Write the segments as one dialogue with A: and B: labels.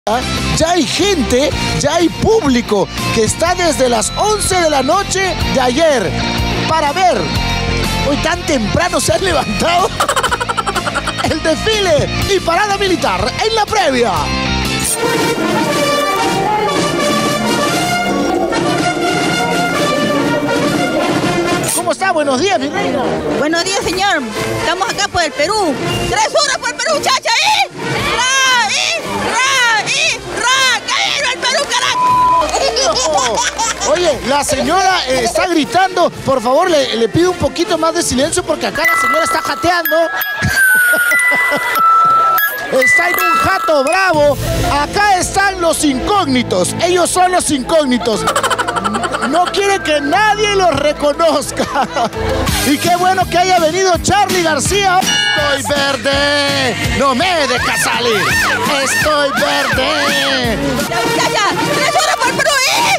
A: Ya hay gente, ya hay público que está desde las 11 de la noche de ayer para ver. Hoy tan temprano se han levantado el desfile y parada militar en la previa. ¿Cómo está? Buenos días, mi reina.
B: Buenos días, señor. Estamos acá por el Perú. 3 horas por el Perú, chacha. ¡El Perú, carajo!
A: Oye, la señora está gritando. Por favor, le pido un poquito más de silencio porque acá la señora está jateando. Está en un jato bravo. Acá están los incógnitos. Ellos son los incógnitos. No quiere que nadie los reconozca. Y qué bueno que haya venido Charly García. Estoy verde. No me dejas salir. Estoy verde.
B: Ya. 3 horas por el Perú.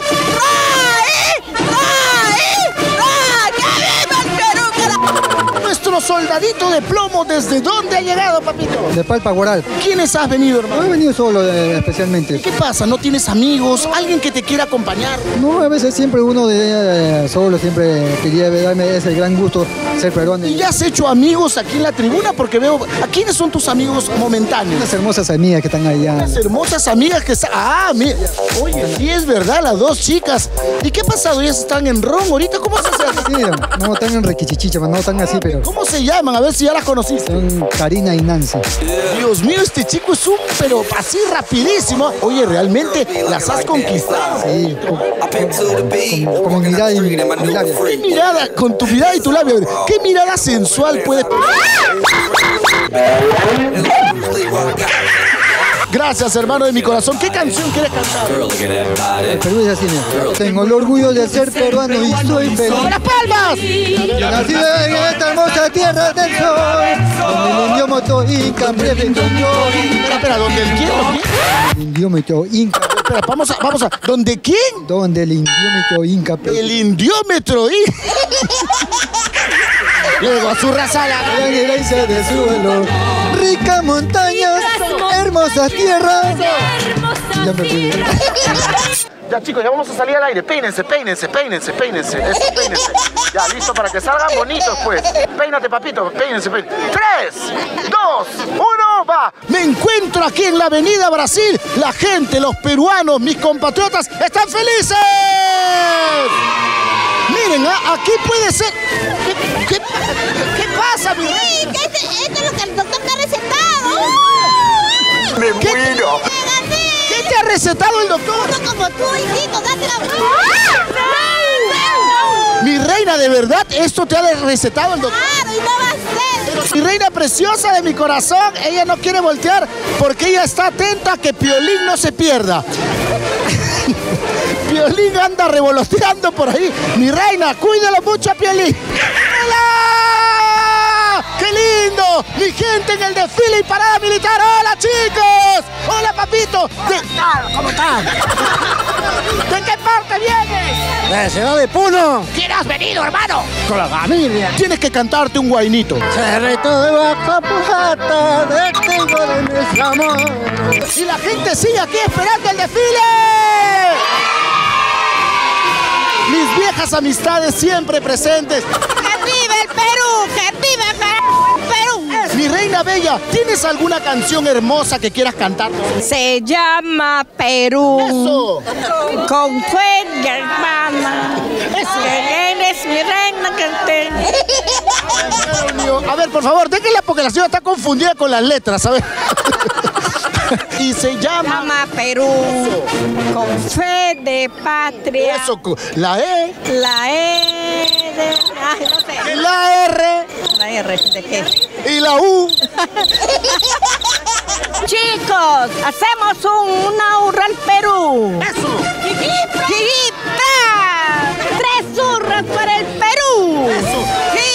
A: Nuestro soldadito de plomo, ¿desde dónde ha llegado, papito?
C: De Palpa Guaral.
A: ¿Quiénes has venido, hermano?
C: No he venido solo especialmente.
A: ¿Qué pasa? ¿No tienes amigos? ¿Alguien que te quiera acompañar?
C: No, a veces siempre uno solo, siempre quería darme ese gran gusto ser peruano.
A: ¿Y ya has hecho amigos aquí en la tribuna? Porque veo... ¿A quiénes son tus amigos momentáneos?
C: Unas hermosas amigas que están allá.
A: Unas hermosas amigas que están... Ah, mira. Oye, sí es verdad, las dos chicas. ¿Y qué ha pasado? ¿Ellas están en ron ahorita? ¿Cómo se hace?
C: Sí, no están en requichichicha, no están así, pero...
A: ¿Cómo se llaman? A ver si ya las conociste.
C: Son Karina y Nancy.
A: Dios mío, este chico es pero así rapidísimo. Oye, realmente las has conquistado.
C: Sí, con mirada y labio.
A: ¿Qué mirada, con tu mirada y tu labio? ¿Qué mirada sensual puede... Gracias, hermano de mi corazón. ¿Qué canción quieres cantar?
C: El Perú es así, mira. Tengo el orgullo de ser peruano y soy feliz.
A: ¡Con las palmas!
C: Nacido en esta hermosa tierra del sol, donde el indio moto inca prefiero yo.
A: Espera, ¿dónde el quién?
C: El indio moto inca.
A: Espera, vamos a... ¿Dónde quién?
C: Donde el indiómetro inca.
A: El indiómetro inca. Luego a su raza la
C: herencia de suelo, rica montaña, hermosas tierras. Ya me fui.
A: Ya, chicos, ya vamos a salir al aire. Péinense. Eso, péinense. Ya, listo para que salgan bonitos, pues. Péinate, papito, péinense. 3, 2, 1, va. Me encuentro aquí en la Avenida Brasil. La gente, los peruanos, mis compatriotas, están felices. Miren, aquí puede ser... ¿Qué pasa, mi rey?
B: Esto es lo que el doctor te ha recetado.
A: Me muero. ¿Qué te ha recetado el doctor?
B: Uno como tú, hijito, date la...
A: Mi reina, ¿de verdad esto te ha recetado el doctor?
B: Claro, y no va a ser.
A: Pero mi reina preciosa de mi corazón, ella no quiere voltear porque ella está atenta a que Piolín no se pierda. Piolín anda revoloteando por ahí. Mi reina, cuídalo mucho a Piolín. ¡Hola! ¡Qué lindo! Mi gente en el desfile y parada militar. ¡Hola, chicos! ¡Hola, papito! ¿Cómo están? ¿De qué parte vienes?
C: De Ciudad de Puno.
A: ¿Quién has venido, hermano?
C: Con la familia.
A: Tienes que cantarte un guainito.
C: Cerrito de Guacapujata, destino de nuestro amor.
A: Y la gente sigue aquí esperando el desfile. Mis viejas amistades siempre presentes.
B: ¡Que viva el Perú! ¡Que viva el Perú!
A: Mi reina bella, ¿tienes alguna canción hermosa que quieras cantar?
B: Se llama Perú.
A: ¡Eso!
B: Con fuerza, hermana. Que eres mi reina que te...
A: Dios mío. A ver, por favor, déjenla porque la señora está confundida con las letras, ¿sabes? Y se llama
B: Perú. Con fe de patria.
A: Eso, la E.
B: La E de... Ay, no sé.
A: La R.
B: ¿La R de qué?
A: Y la U.
B: Chicos, hacemos una hurra al Perú.
A: Eso.
B: ¡Jipra! 3 hurras para el Perú.
A: Eso.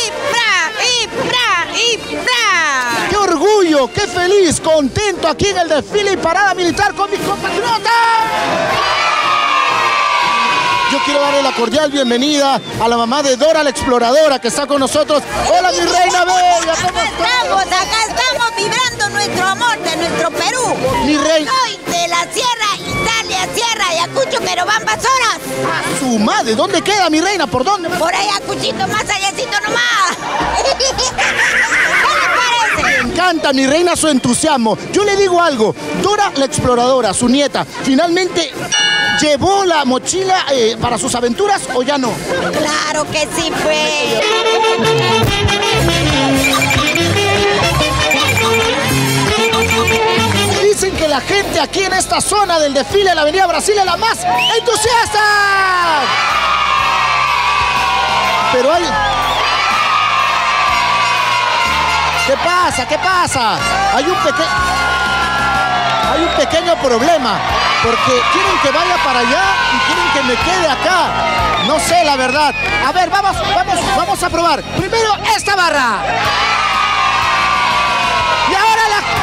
B: ¡Jipra!
A: ¡Qué orgullo! ¡Qué feliz! ¡Contento aquí en el desfile y parada militar con mis compatriotas! Yo quiero darle la cordial bienvenida a la mamá de Dora la Exploradora que está con nosotros. Hola, mi reina bella, ¿cómo estás?
D: Acá estamos vibrando nuestro amor de nuestro Perú.
A: Mi reina.
D: Soy de la Sierra Italia, Sierra Ayacucho, Querobamba, Zonas.
A: Su madre, ¿dónde queda, mi reina? ¿Por dónde?
D: Por ahí, Ayacuchito, más allácito nomás. ¿Qué les parece?
A: Me encanta, mi reina, su entusiasmo. Yo le digo algo. Dora la Exploradora, su nieta, finalmente llevó la mochila para sus aventuras o ya no.
D: Claro que sí, pues.
A: Dicen que la gente aquí en esta zona del desfile de la Avenida Brasil es la más entusiasta. Pero hay... ¿Qué pasa? ¿Qué pasa? Hay un pequeño problema, porque quieren que vaya para allá y quieren que me quede acá. No sé, la verdad. A ver, vamos a probar. Primero esta barra. Y ahora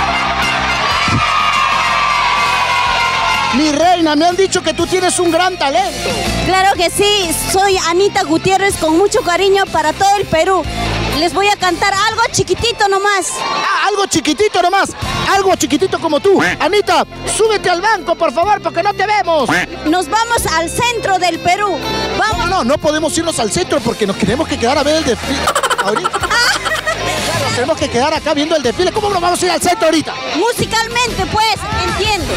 A: la... Mi reina, me han dicho que tú tienes un gran talento.
E: Claro que sí, soy Anita Gutiérrez con mucho cariño para todo el Perú. Les voy a cantar algo chiquitito nomás.
A: Ah, algo chiquitito nomás. Algo chiquitito como tú. Anita, súbete al banco, por favor, porque no te vemos.
E: Nos vamos al centro del Perú. Vamos.
A: No podemos irnos al centro porque nos tenemos que quedar a ver el desfile. Ahorita. Claro, tenemos que quedar acá viendo el desfile. ¿Cómo nos vamos a ir al centro ahorita?
E: Musicalmente, pues, entiende.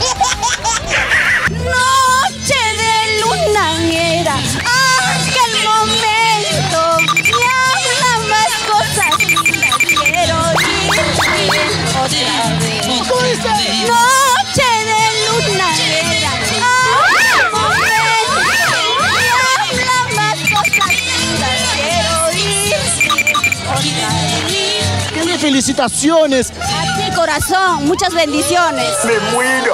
E: Noche de luna llena, aquel momento, me habla más cosas, quiero ir otra vez.
A: ¿Cómo dice?
E: Noche de luna llena, aquel momento, me habla más cosas, quiero ir otra vez.
A: ¡Qué bien! ¡Felicitaciones!
E: A ti, corazón, muchas bendiciones.
A: ¡Me muero!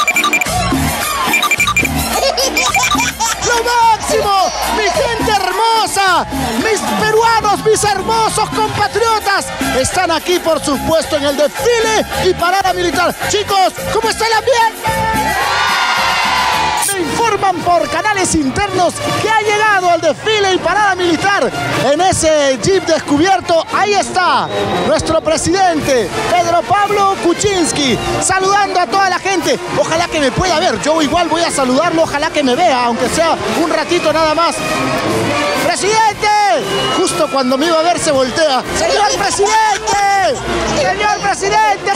A: ¡Lo máximo! ¡Mi gente hermosa! ¡Mis peruanos, mis hermosos compatriotas! Están aquí, por supuesto, en el desfile y parada militar. Chicos, ¿cómo está el ambiente? Me informan por canales internos que ha llegado al desfile y parada militar en ese jeep descubierto. Ahí está nuestro presidente, Pedro Pablo Kuczynski, saludando a toda la gente. Ojalá que me pueda ver. Yo igual voy a saludarlo, ojalá que me vea, aunque sea un ratito nada más. ¡Presidente! Justo cuando me iba a ver se voltea. ¡Señor presidente! ¡Señor presidente!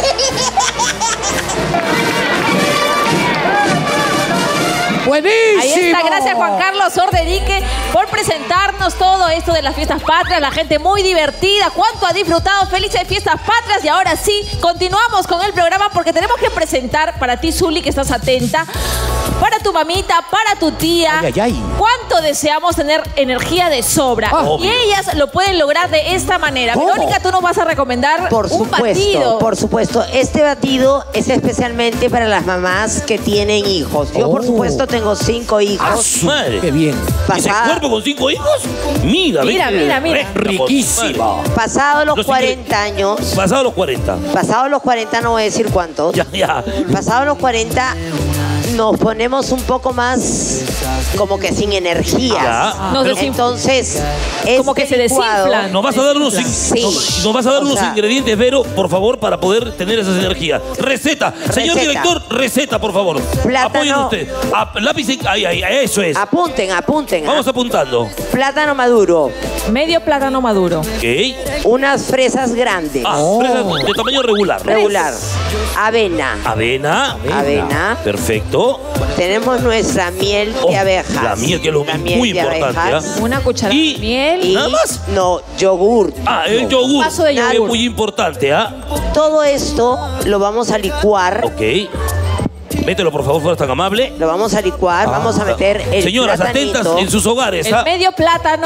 F: ¡Buenísimo!
G: Ahí está, gracias Juan Carlos Orderique por presentarnos todo esto de las fiestas patrias, la gente muy divertida, cuánto ha disfrutado, felices fiestas patrias. Y ahora sí, continuamos con el programa porque tenemos que presentar para ti, Zuli, que estás atenta, para tu mamita, para tu tía, cuánto deseamos tener energía de sobra. Y ellas lo pueden lograr de esta manera.
F: ¿Cómo?
G: Verónica, tú nos vas a recomendar un batido.
H: Por supuesto, este batido es especialmente para las mamás que tienen hijos. Yo, por supuesto, tengo 5 hijos.
F: Madre. ¡Qué bien!
I: ¿Ese cuerpo con 5 hijos? Mira.
F: Riquísimo.
H: Pasado los 40 años.
I: Pasado los 40.
H: Pasado los 40, no voy a decir cuántos.
I: Ya.
H: Pasado los 40, nos ponemos un poco más como que sin energía. Entonces,
G: como que se desinflan.
I: Nos vas a dar unos ingredientes, Vero, por favor, para poder tener esas energías. Receta. Señor director, receta, por favor. Apoyen usted. Lápiz, ahí, eso es.
H: Apunten.
I: Vamos apuntando.
H: Plátano maduro.
G: Medio plátano maduro.
I: Ok.
H: Unas fresas grandes.
I: Fresas de tamaño regular.
H: Avena.
I: Perfecto.
H: Tenemos nuestra miel de abejas.
I: La miel, que es lo muy importante.
G: Una cucharada de miel.
H: Y
I: ¿nada más?
H: No, yogur.
I: El yogur.
G: Un vaso de yogur.
I: Es muy importante,
H: Todo esto lo vamos a licuar.
I: Ok. Mételo, por favor, fuera tan amable.
H: Lo vamos a licuar. Vamos a meter el
I: Señoras,
H: platanito.
I: atentas en sus hogares.
G: El medio plátano.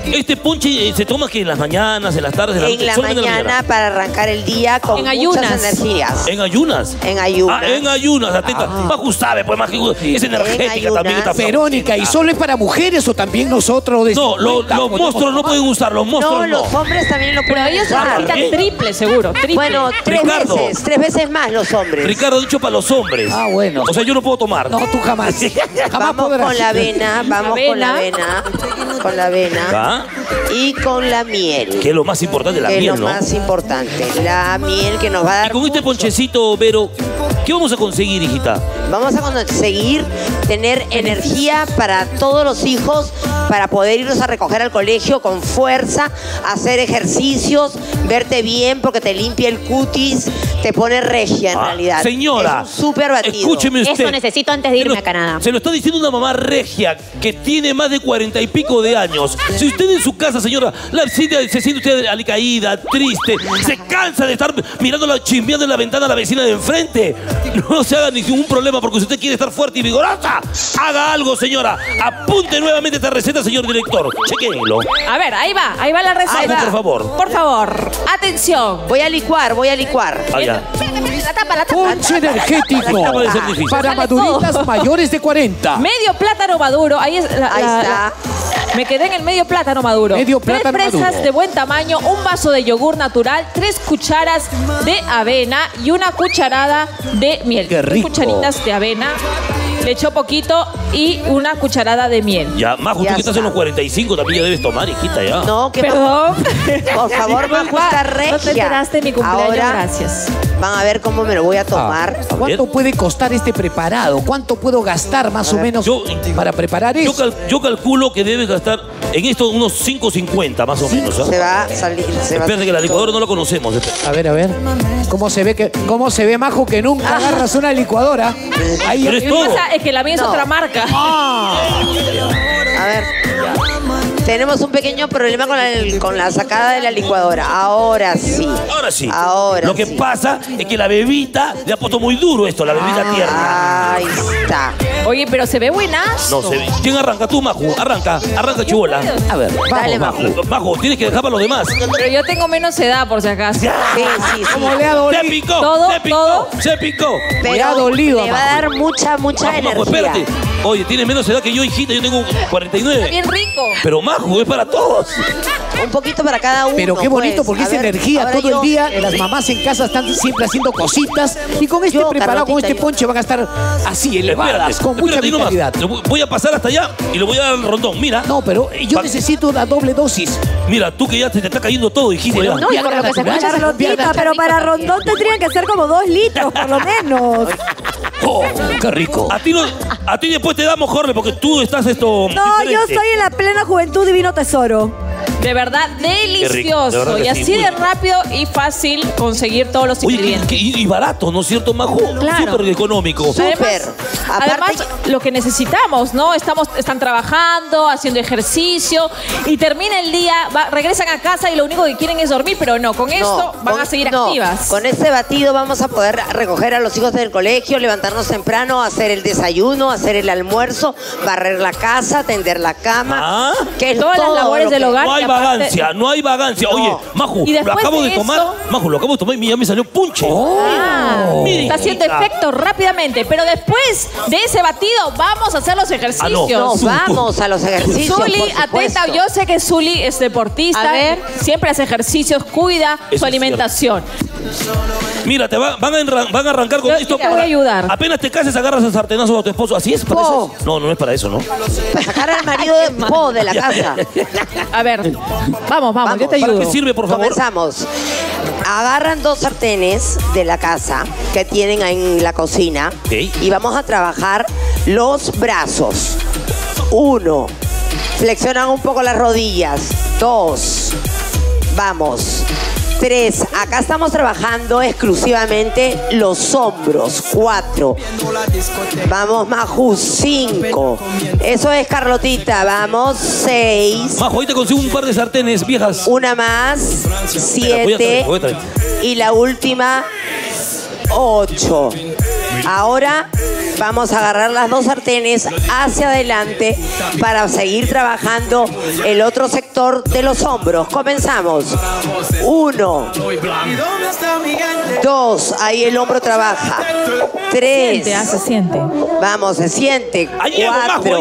I: Este ponche se toma que en las mañanas, en las tardes,
H: en la mañana para arrancar el día con muchas energías.
I: ¿En ayunas?
H: En ayunas.
I: Ah, en ayunas, atenta. Maju sabe, pues Maju es energética también.
F: Verónica, ¿y solo es para mujeres o también nosotros?
I: No, los monstruos no pueden usar, los monstruos no.
H: Los hombres también lo pueden
G: Pero ellos
H: usar.
G: necesitan triple, seguro. Triple.
H: Bueno, tres veces más los hombres.
I: Ricardo ha dicho para los hombres.
F: Ah, bueno.
I: O sea, yo no puedo tomar.
F: No, tú jamás.
H: Vamos con la avena, con la avena
I: ¿Ah?
H: y con la miel.
I: Que es lo más importante, la miel, ¿no?
H: Es lo más importante, la miel que nos va a dar.
I: Y con este ponchecito, Vero, ¿qué vamos a conseguir, hijita?
H: Vamos a conseguir tener energía para todos los hijos, para poder irlos a recoger al colegio con fuerza, hacer ejercicios, verte bien porque te limpia el cutis, te pone regia en realidad.
I: Señora,
H: es un súper batido.
I: Escúcheme usted.
B: Eso necesito antes de irme a Canadá.
I: Se lo está diciendo una mamá regia que tiene más de 40 y pico de años. Si usted en su casa, señora, se siente usted alicaída, triste, se cansa de estar chismeando en la ventana a la vecina de enfrente, no se haga ningún problema porque si usted quiere estar fuerte y vigorosa, haga algo, señora. Apunte nuevamente esta receta, señor director. Chequéenlo.
G: A ver, ahí va la receta.
I: Por favor.
G: Por favor, atención.
H: Voy a licuar.
I: Allá.
G: La tapa.
F: Ponche energético para maduritas mayores de 40.
G: Medio plátano maduro. Ahí está. Me quedé en el medio plátano maduro.
F: Medio plátano
G: 3 fresas
F: maduro.
G: de buen tamaño, un vaso de yogur natural, 3 cucharas de avena y una cucharada de miel.
F: Qué rico.
G: 3 cucharitas de avena. Le echó poquito y una cucharada de miel.
I: Ya, Majo, tú que estás en los 45 también ya debes tomar, hijita, ya.
H: No, que
G: Perdón.
H: Por favor, Majo está regia.
G: No te enteraste de mi cumpleaños,
H: Ahora,
G: gracias.
H: Van a ver cómo me lo voy a tomar.
F: ¿Cuánto puede costar este preparado? ¿Cuánto puedo gastar más o menos para preparar eso?
I: Yo calculo que debes gastar en esto unos 5.50 más o menos.
H: Se va a salir.
I: Espérate que la licuadora no la conocemos.
F: A ver. ¿Cómo se ve, Majo, que nunca agarras una licuadora? Ahí
I: Pero es
G: Lo que
I: todo.
G: pasa es que la mía es otra marca.
H: A ver. Tenemos un pequeño problema con la sacada de la licuadora. Ahora sí.
I: Lo que pasa es que la bebita le ha puesto muy duro esto, la bebita tierna.
H: Ahí está.
G: Oye, pero se ve buenazo.
I: No se ve. ¿Quién arranca? Tú, Majo. Arranca, chibola.
F: A ver,
H: Dale,
F: vamos,
H: Majo.
I: Majo, tienes que dejar para los demás.
G: Pero yo tengo menos edad, por si acaso.
H: Sí.
F: ¿Cómo le ha dolido?
I: Se picó,
G: Todo,
I: se picó,
G: todo.
I: se picó.
F: Me ha dolido,
H: le va a dar mucha
I: Majo,
H: energía.
I: espérate. Oye, tienes menos edad que yo, hijita. Yo tengo 49.
G: Está bien rico.
I: Pero Majo, es para todos.
H: Un poquito para cada uno.
F: Pero qué bonito,
H: pues.
F: porque
H: A
F: es
H: ver,
F: energía
H: ahora
F: todo
H: yo-
F: el día. Las mamás en casa están siempre haciendo cositas. Y con este
H: Yo,
F: preparado, con
H: Carlotita,
F: este
H: yo.
F: ponche van a estar así, elevadas, con mucha
I: espérate, nomás.
F: vitalidad.
I: Lo voy a pasar hasta allá y lo voy a dar al rondón. Mira.
F: No, pero yo necesito una doble dosis.
I: Mira, tú que ya te está cayendo todo, hijita. ya.
B: No, y por lo que se escucha,
J: Carlotita, pero para rondón tendrían que ser como 2 litros, por lo menos.
I: Oh, qué rico. A ti después te damos, Jorge, porque tú estás
J: No, yo
I: diferente.
J: estoy en la plena juventud divino tesoro.
G: De verdad, delicioso.
I: de verdad que
G: y
I: sí,
G: así
I: muy
G: de
I: rico.
G: rápido y fácil conseguir todos los
I: Oye,
G: ingredientes.
I: y barato, ¿no es cierto, Majo?
G: Claro.
I: Súper económico.
H: Súper.
G: Además, lo que necesitamos, ¿no? Están trabajando, haciendo ejercicio y termina el día, regresan a casa y lo único que quieren es dormir, pero no, con esto van a seguir activas.
H: Con este batido vamos a poder recoger a los hijos del colegio, levantarnos temprano, hacer el desayuno, hacer el almuerzo, barrer la casa, tender la cama. Que es
G: Todas las
H: todo
G: labores
H: lo
G: del
H: que-
G: hogar.
I: No hay
G: y aparte-
I: vagancia, no hay vagancia. Oye, Majo,
G: Y
I: lo
G: después
I: acabo
G: de
I: de tomar.
G: eso-
I: Majo, lo acabo de tomar y ya me salió punche.
G: Está
I: Mira,
G: haciendo
I: hijita.
G: efecto rápidamente, pero después de ese batido vamos a hacer los ejercicios.
H: Nos vamos a los ejercicios.
G: Zuli,
H: por supuesto.
G: atenta, yo sé que Zuli es deportista,
B: A ver.
G: siempre hace ejercicios, cuida
I: Eso
G: su
I: es
G: alimentación.
I: Mira, van a arrancar con
G: Yo
I: esto.
G: te voy a ayudar.
I: Apenas te cases, agarras el sartenazo a tu esposo. ¿Así es? ¿Para eso? No es para eso, ¿no?
H: Para sacar al marido de la casa.
G: A ver, vamos, yo te
I: ¿Para
G: ayudo.
I: qué sirve, por favor?
H: Comenzamos. Agarran 2 sartenes de la casa que tienen en la cocina y vamos a trabajar los brazos. 1. Flexionan un poco las rodillas. 2. Vamos. 3. Acá estamos trabajando exclusivamente los hombros. 4. Vamos, Maju. 5. Eso es, Carlotita. Vamos. 6.
I: Majo, ahí te consigo un par de sartenes viejas.
H: Una más.
I: Espera, voy a
H: 7.
I: traer.
H: Y la última, 8. Ahora vamos a agarrar las dos sartenes hacia adelante para seguir trabajando el otro sector de los hombros. Comenzamos. 1, 2, ahí el hombro trabaja. 3.
G: Se siente.
H: Vamos, se siente. 4.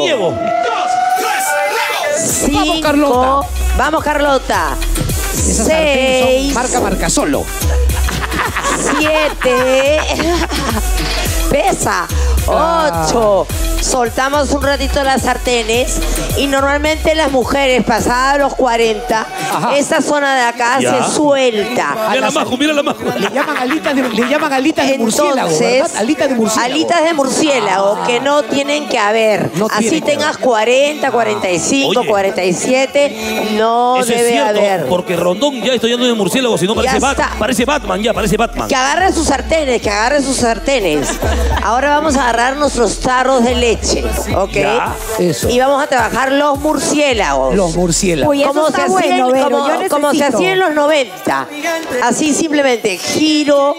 H: 5.
F: Vamos, Carlota.
H: Vamos, Carlota.
F: Esas
H: 6.
F: marca solo.
H: 7. Pesa. 8. Soltamos un ratito las sartenes y normalmente las mujeres pasadas los 40, esa zona de acá se suelta.
I: Mira la majo, mira la majo.
F: Le llaman alitas de murciélago, ¿verdad? Alitas de murciélago.
H: Alitas de murciélago que no tienen que haber.
F: No
H: así tengas 40, 45,
I: Oye.
H: 47, no
I: Eso
H: debe
I: es cierto,
H: haber.
I: porque Rondón ya estoy yendo de murciélago, si no parece,
H: Ya está.
I: parece Batman, ya parece Batman.
H: Que agarre sus sartenes, que agarre sus sartenes. Ahora vamos a agarrar nuestros tarros de leche, ¿ok?
F: Ya, eso.
H: Y vamos a trabajar los murciélagos.
F: Los murciélagos.
J: Uy, eso
H: Como
J: está
H: se hacía
J: bueno,
H: en-
J: Vero,
H: como-
J: yo
H: como se
J: necesito.
H: hacía en los 90. Así simplemente giro,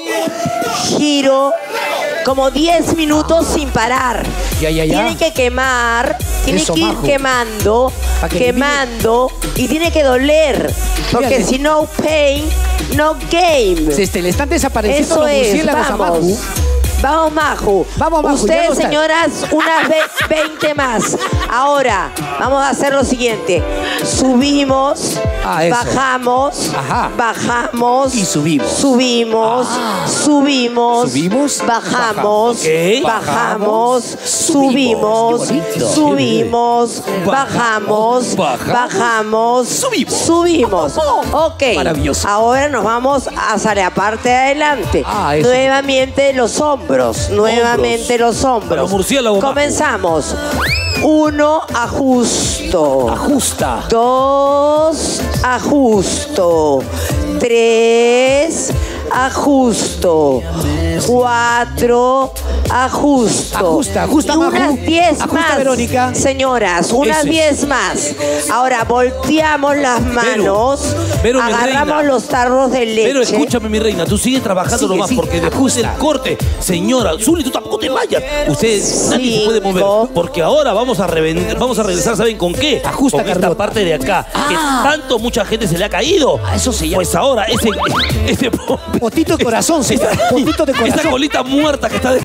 H: como 10 minutos sin parar.
F: Ya.
H: Tiene que quemar, tiene
F: Eso,
H: que ir
F: Majo.
H: quemando,
F: Pa' que
H: quemando y tiene que doler. Porque
F: Fíjate.
H: si no pain, no game.
F: Le están desapareciendo
H: Eso
F: los
H: es,
F: murciélagos a
H: vamos.
F: Majo.
H: Vamos, Maju.
F: Vamos, Maju, ya
H: Ustedes,
F: no está.
H: señoras, unas 20 más. Ahora, vamos a hacer lo siguiente. Subimos,
F: Eso.
H: bajamos,
F: Ajá.
H: bajamos.
F: Y subimos.
H: Subimos, subimos,
F: Subimos,
H: bajamos,
I: Ok.
H: bajamos, subimos,
F: Qué bonito.
H: subimos, bajamos,
F: Bajamos,
H: bajamos, subimos. Ok.
F: Maravilloso.
H: Ahora nos vamos hacia la parte de adelante.
F: Eso.
H: Nuevamente los hombros. Nuevamente los hombros.
I: Para los murciélagos, Majo.
H: Comenzamos. 1, ajusto.
F: Ajusta.
H: 2, ajusto. 3, ajusto. 4, ajusto.
F: Ajusta,
H: y
F: Maju.
H: unas 10
F: Ajusta,
H: más.
F: Verónica.
H: Señoras, unas
I: Eso es.
H: 10 más. Ahora volteamos las manos.
I: Vero, mi
H: agarramos
I: reina.
H: los tarros de leche.
I: Pero escúchame, mi reina, tú sigues trabajando
F: Sigue,
I: nomás,
F: sigue.
I: porque después del corte, señora, Zuli, tú tampoco te vayas. Ustedes, nadie se puede mover,
H: 5.
I: porque ahora vamos a regresar, ¿saben con qué?
F: Ajusta,
I: con esta
F: Carlota.
I: parte de acá, que tanto mucha gente se le ha caído.
F: Eso se llama.
I: Pues ahora, ese
F: Potito de corazón, señor. Potito de
I: esa
F: corazón.
I: colita muerta que está